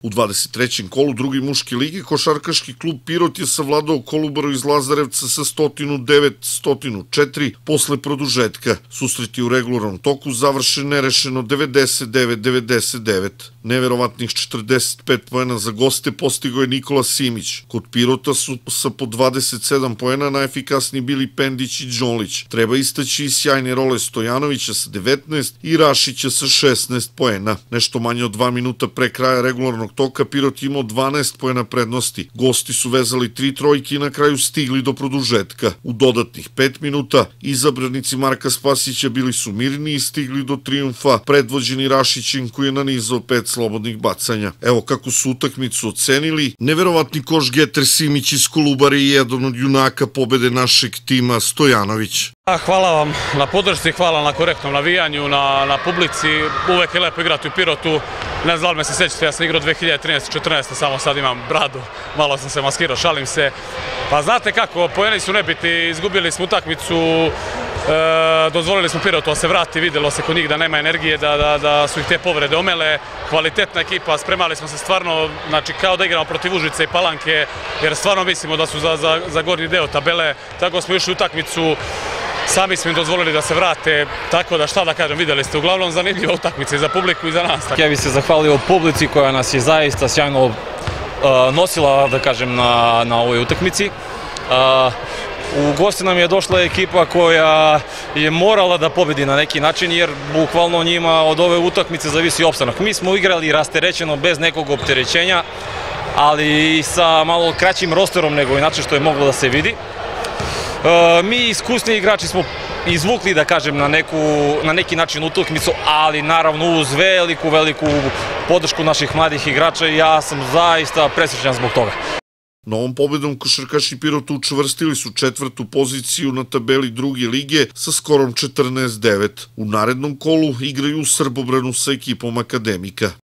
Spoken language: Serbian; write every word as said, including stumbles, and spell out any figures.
U dvadeset trećem kolu druge muške lige košarkaški klub Pirot je savladao Kolubaru iz Lazarevca sa sto devet sto četiri posle produžetka. Susret je u regularnom toku završen nerešeno devedeset devet devedeset devet. Neverovatnih četrdeset pet poena za goste postigao je Nikola Simić. Kod Pirota su sa po dvadeset sedam poena najefikasniji bili Pendić i Đonlić. Treba istaći i sjajne role Stojanovića sa devetnaest i Rašića sa šesnaest poena. Nešto manje od dva minuta pre kraja regularnog toka Pirot je imao dvanaest poena prednosti. Gosti su vezali tri trojke i na kraju stigli do produžetka. U dodatnih pet minuta izabranici Marka Spasića bili su mirni i stigli do trijumfa predvođeni Rašićem koji je nanizao pet slobodnih bacanja. Evo kako su utakmicu ocenili. Neverovatni koš geter Simić iz Kolubare i jedan od junaka pobede našeg tima Stojanović. Hvala vam na podršci, hvala na korektnom navijanju, na, na publici. Uvek je lepo igrati u Pirotu. Ne znam da li me se sećate, ja sam igrao dve hiljade trinaeste četrnaeste, samo sad imam bradu, malo sam se maskirao, šalim se. Pa znate kako, poeni su nebitni, izgubili smo utakmicu, e, dozvolili smo Pirotu da se vrati, videlo se kod njih da nema energije, da, da, da su ih te povrede omele. Kvalitetna ekipa, spremali smo se stvarno, znači kao da igramo protiv Užice i Palanke, jer stvarno mislimo da su za, za, za gornji deo tabele, tako smo išli u utakmicu. Sami smo im dozvolili da se vrate, tako da šta da kažem, videli ste, uglavnom zanimljiva utakmica i za publiku i za nas. Ja bih se zahvalio publici koja nas je zaista sjajno uh, nosila, da kažem, na, na ovoj utakmici. Uh, u gosti nam je došla ekipa koja je morala da pobedi na neki način, jer bukvalno njima od ove utakmice zavisi opstanak. Mi smo igrali rasterećeno, bez nekog opterećenja, ali i sa malo kraćim rosterom nego inače što je moglo da se vidi. Mi iskusni igrači smo izvukli, da kažem, na, neku, na neki način utakmicu, ali naravno uz veliku, veliku podršku naših mladih igrača i ja sam zaista presrećan zbog toga. Novom pobedom košarkaši Pirota učvrstili su četvrtu poziciju na tabeli druge lige sa skorom četrnaest devet. U narednom kolu igraju u Srbobranu sa ekipom Akademika.